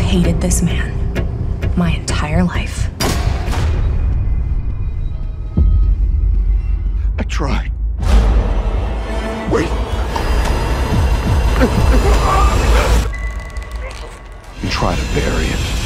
hated this man my entire life. I tried. Wait. You try to bury it.